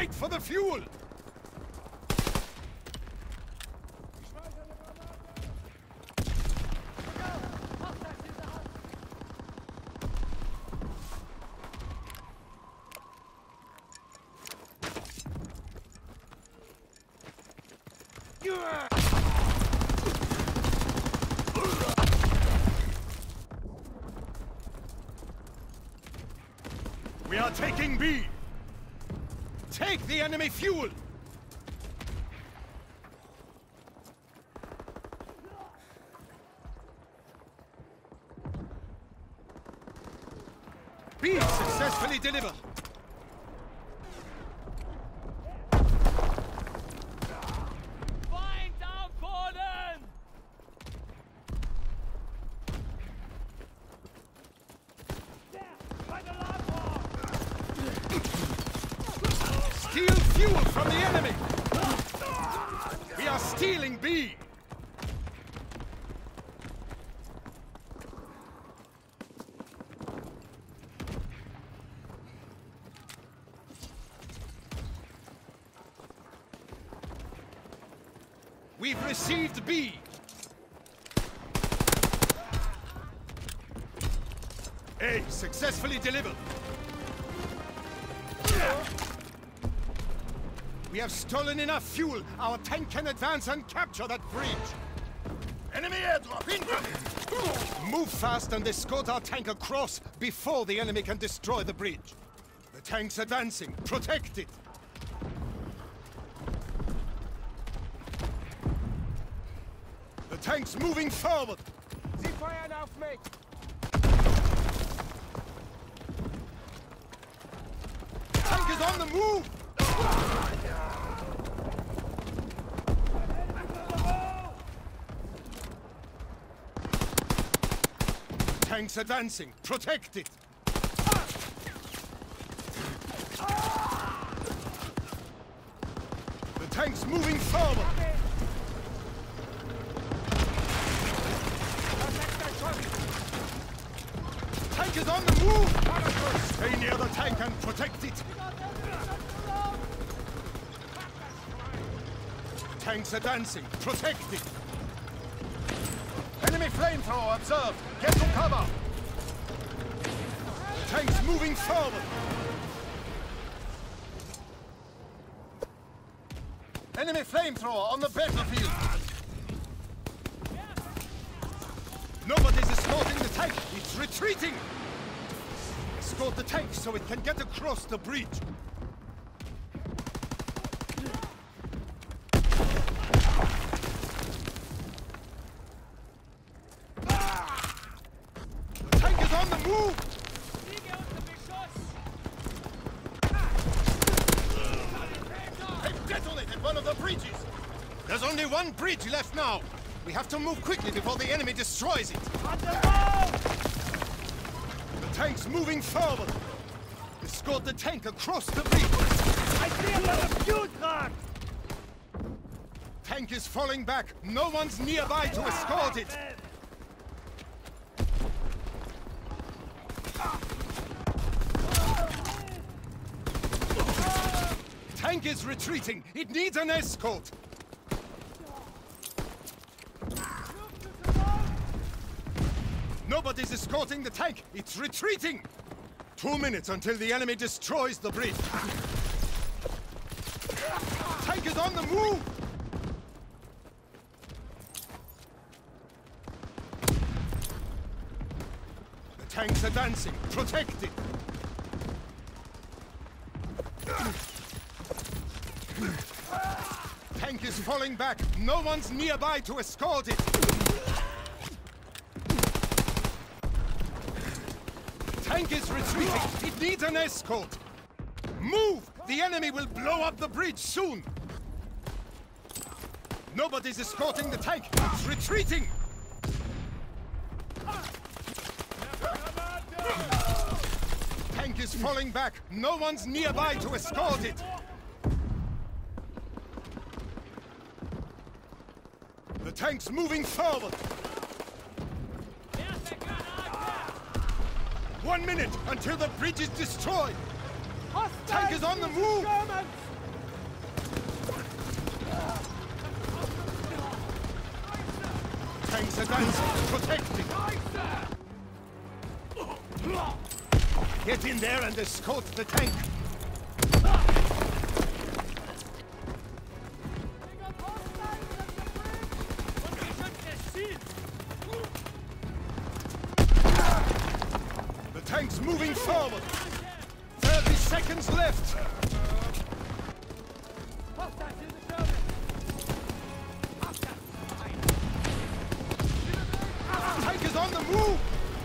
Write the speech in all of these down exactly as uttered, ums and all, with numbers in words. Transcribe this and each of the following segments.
Fight for the fuel! We are taking B! Take the enemy fuel! B successfully delivered! Steal fuel from the enemy! We are stealing B! We've received B! A successfully delivered! We have stolen enough fuel. Our tank can advance and capture that bridge. Enemy airdrop incoming! Move fast and escort our tank across before the enemy can destroy the bridge. The tank's advancing. Protect it. The tank's moving forward. Sie feuern auf mich! Tank is on the move! Tank's advancing. Protect it. The tank's moving forward. Tank is on the move. Stay near the tank and protect it. Tank's advancing. Protect it. Enemy flamethrower observed. Get to cover. The tank's moving forward. Enemy flamethrower on the battlefield. Nobody's escorting the tank. It's retreating. Escort the tank so it can get across the bridge. On the move! They've detonated one of the bridges! There's only one bridge left now! We have to move quickly before the enemy destroys it! The tank's moving forward! Escort the tank across the bridge! I see another fuel truck! Tank is falling back! No one's nearby to escort it! Tank is retreating. It needs an escort. Nobody's escorting the tank. It's retreating. Two minutes until the enemy destroys the bridge. Tank is on the move. The tank's advancing. Protect it. Tank is falling back. No one's nearby to escort it. Tank is retreating. It needs an escort. Move! The enemy will blow up the bridge soon. Nobody's escorting the tank. It's retreating. Tank is falling back. No one's nearby to escort it. The tank's moving forward. One minute until the bridge is destroyed. Tank is on the move. Tanks advancing, protecting. Get in there and escort the tank. The tank's moving forward. thirty seconds left. Tank is on the move.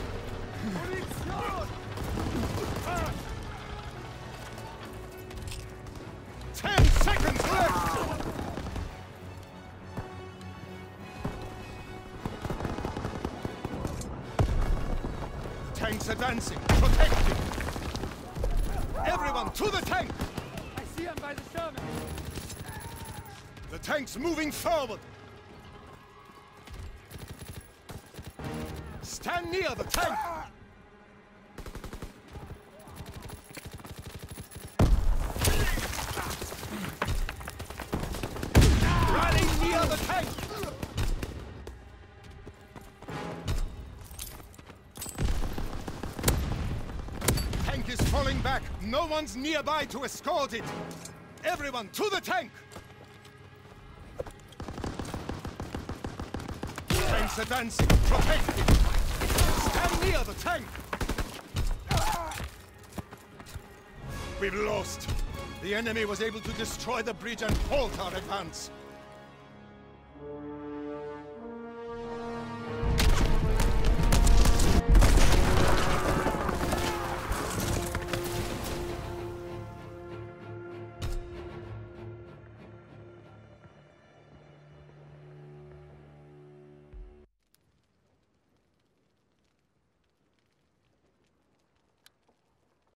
Ten seconds left. Tanks advancing, protecting. Everyone to the tank. I see him by the Sherman. The tank's moving forward. Stand near the tank. Rally near the tank. Tank is falling back. No one's nearby to escort it. Everyone to the tank. Tanks advancing, protecting. Stand near the tank. We've lost. The enemy was able to destroy the bridge and halt our advance.